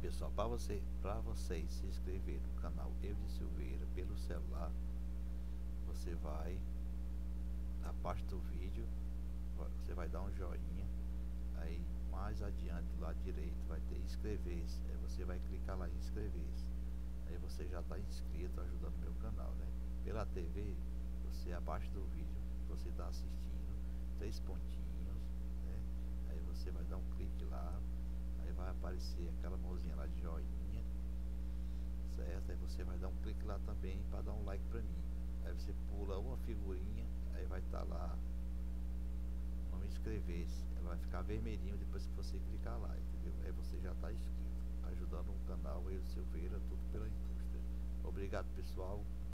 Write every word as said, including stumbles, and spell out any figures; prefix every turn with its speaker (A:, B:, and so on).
A: Pessoal, para você, para vocês se inscrever no canal Eudes Silveira pelo celular, você vai na parte do vídeo, você vai dar um joinha, aí mais adiante do lado direito vai ter inscrever-se, aí você vai clicar lá em inscrever-se, aí você já está inscrito ajudando o meu canal, né? Pela T V, você abaixo do vídeo você está assistindo, três pontinhos, né? Aí você vai dar um clique lá, aí vai aparecer aquela mãozinha lá de joinha, certo? Aí você vai dar um clique lá também para dar um like para mim. Aí você pula uma figurinha, aí vai estar tá lá não inscrever-se, ela vai ficar vermelhinho depois que você clicar lá, entendeu? Aí você já está inscrito, ajudando o canal Eudes Silveira, tudo pela indústria. Obrigado, pessoal.